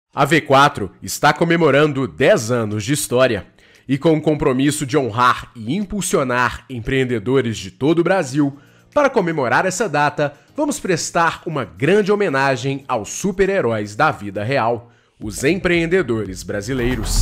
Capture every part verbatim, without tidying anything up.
A V quatro está comemorando dez anos de história e, com o compromisso de honrar e impulsionar empreendedores de todo o Brasil, para comemorar essa data, vamos prestar uma grande homenagem aos super-heróis da vida real, os empreendedores brasileiros.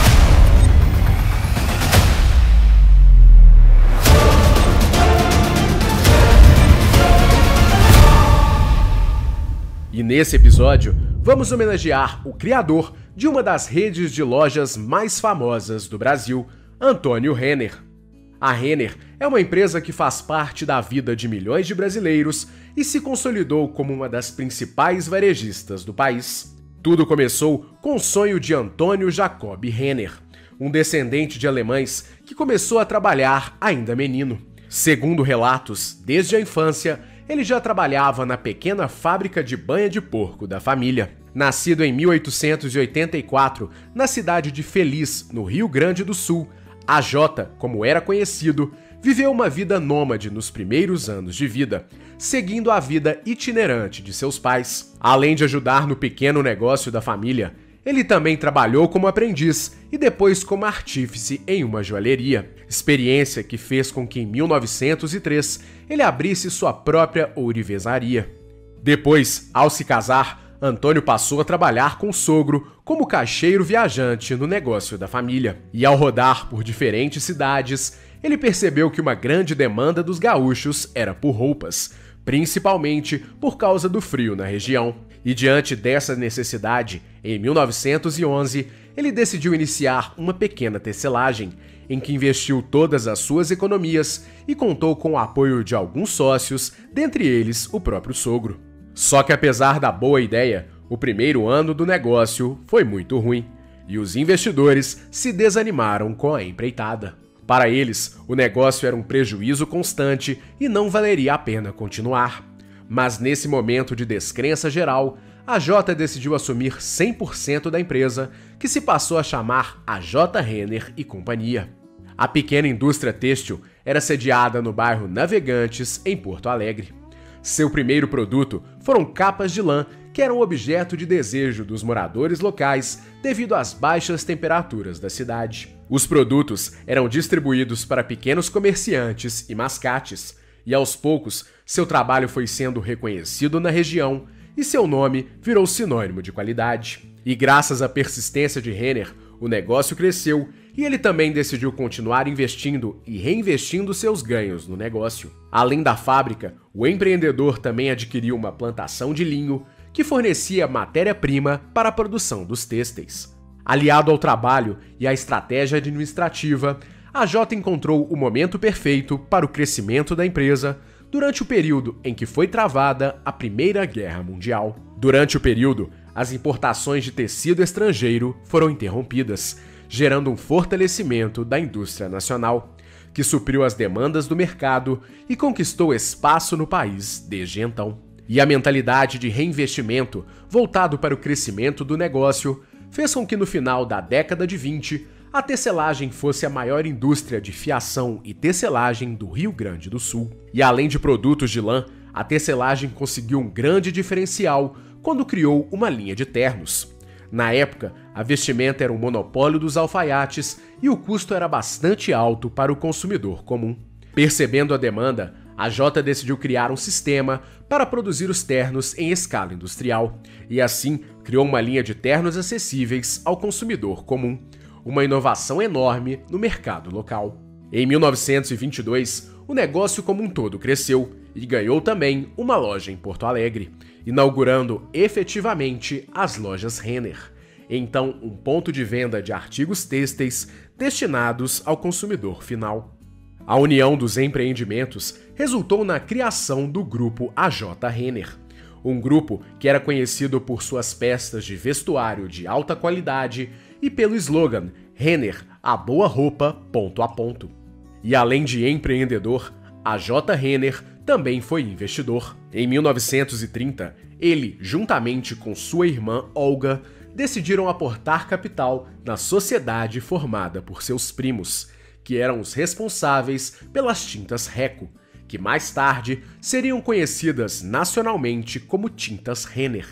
E nesse episódio, vamos homenagear o criador de uma das redes de lojas mais famosas do Brasil, Antônio Renner. A Renner é uma empresa que faz parte da vida de milhões de brasileiros e se consolidou como uma das principais varejistas do país. Tudo começou com o sonho de Antônio Jacob Renner, um descendente de alemães que começou a trabalhar ainda menino. Segundo relatos, desde a infância, ele já trabalhava na pequena fábrica de banha de porco da família. Nascido em mil oitocentos e oitenta e quatro, na cidade de Feliz, no Rio Grande do Sul, A J, como era conhecido, viveu uma vida nômade nos primeiros anos de vida, seguindo a vida itinerante de seus pais. Além de ajudar no pequeno negócio da família, ele também trabalhou como aprendiz e depois como artífice em uma joalheria, experiência que fez com que em mil novecentos e três ele abrisse sua própria ourivesaria. Depois, ao se casar, Antônio passou a trabalhar com o sogro como caixeiro viajante no negócio da família. E ao rodar por diferentes cidades, ele percebeu que uma grande demanda dos gaúchos era por roupas, principalmente por causa do frio na região. E diante dessa necessidade, em mil novecentos e onze, ele decidiu iniciar uma pequena tecelagem, em que investiu todas as suas economias e contou com o apoio de alguns sócios, dentre eles o próprio sogro. Só que apesar da boa ideia, o primeiro ano do negócio foi muito ruim, e os investidores se desanimaram com a empreitada. Para eles, o negócio era um prejuízo constante e não valeria a pena continuar. Mas nesse momento de descrença geral, a J decidiu assumir cem por cento da empresa, que se passou a chamar A J Renner e Companhia. A pequena indústria têxtil era sediada no bairro Navegantes, em Porto Alegre. Seu primeiro produto foram capas de lã, que eram objeto de desejo dos moradores locais devido às baixas temperaturas da cidade. Os produtos eram distribuídos para pequenos comerciantes e mascates, e aos poucos seu trabalho foi sendo reconhecido na região e seu nome virou sinônimo de qualidade. E graças à persistência de Renner, o negócio cresceu e ele também decidiu continuar investindo e reinvestindo seus ganhos no negócio. Além da fábrica, o empreendedor também adquiriu uma plantação de linho que fornecia matéria-prima para a produção dos têxteis. Aliado ao trabalho e à estratégia administrativa, a J encontrou o momento perfeito para o crescimento da empresa durante o período em que foi travada a Primeira Guerra Mundial. Durante o período, as importações de tecido estrangeiro foram interrompidas, gerando um fortalecimento da indústria nacional, que supriu as demandas do mercado e conquistou espaço no país desde então. E a mentalidade de reinvestimento, voltado para o crescimento do negócio, fez com que no final da década de vinte, a tecelagem fosse a maior indústria de fiação e tecelagem do Rio Grande do Sul. E além de produtos de lã, a tecelagem conseguiu um grande diferencial quando criou uma linha de ternos. Na época, a vestimenta era um monopólio dos alfaiates e o custo era bastante alto para o consumidor comum. Percebendo a demanda, a J decidiu criar um sistema para produzir os ternos em escala industrial e assim criou uma linha de ternos acessíveis ao consumidor comum, uma inovação enorme no mercado local. Em mil novecentos e vinte e dois, o negócio como um todo cresceu e ganhou também uma loja em Porto Alegre, inaugurando efetivamente as lojas Renner, então um ponto de venda de artigos têxteis destinados ao consumidor final. A união dos empreendimentos resultou na criação do grupo A J Renner, um grupo que era conhecido por suas peças de vestuário de alta qualidade e pelo slogan Renner, a boa roupa ponto a ponto. E além de empreendedor, A J Renner também foi investidor. Em mil novecentos e trinta, ele, juntamente com sua irmã Olga, decidiram aportar capital na sociedade formada por seus primos, que eram os responsáveis pelas tintas Reco, que mais tarde seriam conhecidas nacionalmente como tintas Renner,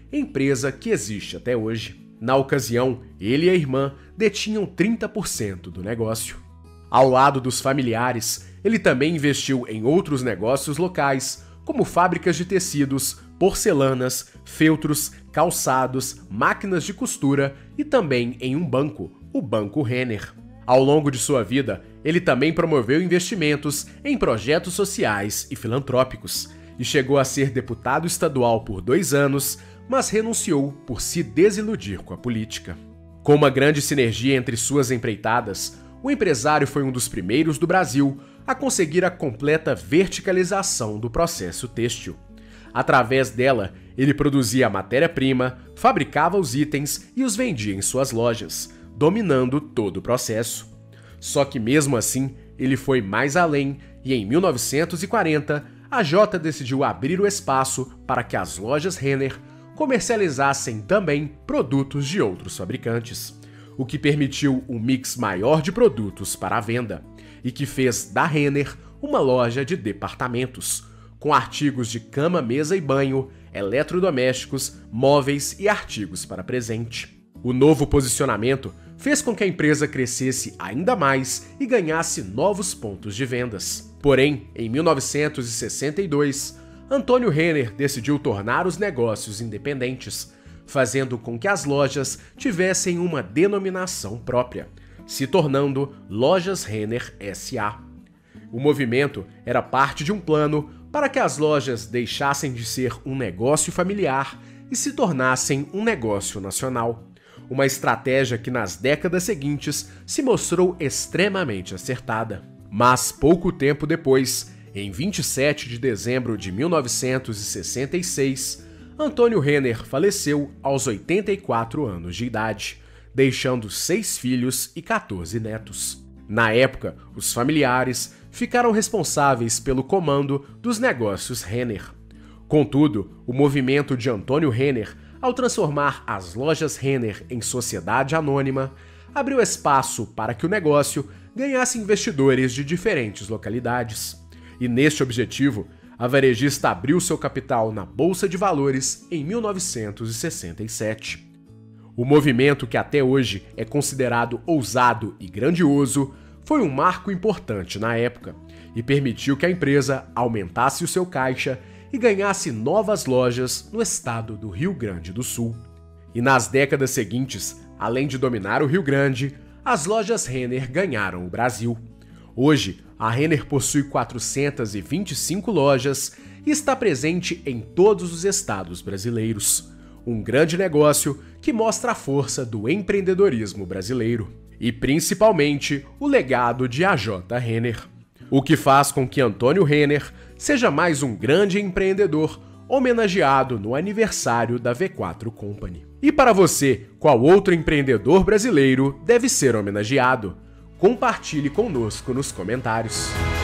empresa que existe até hoje. Na ocasião, ele e a irmã detinham trinta por cento do negócio. Ao lado dos familiares, ele também investiu em outros negócios locais, como fábricas de tecidos, porcelanas, feltros, calçados, máquinas de costura e também em um banco, o Banco Renner. Ao longo de sua vida, ele também promoveu investimentos em projetos sociais e filantrópicos e chegou a ser deputado estadual por dois anos, mas renunciou por se desiludir com a política. Com uma grande sinergia entre suas empreitadas, o empresário foi um dos primeiros do Brasil a conseguir a completa verticalização do processo têxtil. Através dela, ele produzia a matéria-prima, fabricava os itens e os vendia em suas lojas, dominando todo o processo. Só que mesmo assim, ele foi mais além e em mil novecentos e quarenta, a Jota decidiu abrir o espaço para que as lojas Renner comercializassem também produtos de outros fabricantes, o que permitiu um mix maior de produtos para a venda e que fez da Renner uma loja de departamentos, com artigos de cama, mesa e banho, eletrodomésticos, móveis e artigos para presente. O novo posicionamento fez com que a empresa crescesse ainda mais e ganhasse novos pontos de vendas. Porém, em mil novecentos e sessenta e dois, Antônio Renner decidiu tornar os negócios independentes, fazendo com que as lojas tivessem uma denominação própria, se tornando Lojas Renner S A O movimento era parte de um plano para que as lojas deixassem de ser um negócio familiar e se tornassem um negócio nacional. Uma estratégia que nas décadas seguintes se mostrou extremamente acertada. Mas pouco tempo depois, em vinte e sete de dezembro de mil novecentos e sessenta e seis, Antônio Renner faleceu aos oitenta e quatro anos de idade, deixando seis filhos e quatorze netos. Na época, os familiares ficaram responsáveis pelo comando dos negócios Renner. Contudo, o movimento de Antônio Renner, ao transformar as lojas Renner em sociedade anônima, abriu espaço para que o negócio ganhasse investidores de diferentes localidades. E neste objetivo, a varejista abriu seu capital na Bolsa de Valores em mil novecentos e sessenta e sete. O movimento, que até hoje é considerado ousado e grandioso, foi um marco importante na época e permitiu que a empresa aumentasse o seu caixa e ganhasse novas lojas no estado do Rio Grande do Sul. E nas décadas seguintes, além de dominar o Rio Grande, as lojas Renner ganharam o Brasil. Hoje, a Renner possui quatrocentas e vinte e cinco lojas e está presente em todos os estados brasileiros. Um grande negócio que mostra a força do empreendedorismo brasileiro e, principalmente, o legado de A J Renner. O que faz com que Antônio Renner seja mais um grande empreendedor homenageado no aniversário da V quatro Company. E para você, qual outro empreendedor brasileiro deve ser homenageado? Compartilhe conosco nos comentários.